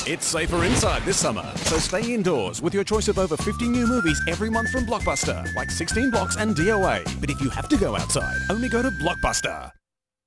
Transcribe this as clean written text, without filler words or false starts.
It's safer inside this summer, so stay indoors with your choice of over 50 new movies every month from Blockbuster, like 16 Blocks and DOA. But if you have to go outside, only go to Blockbuster.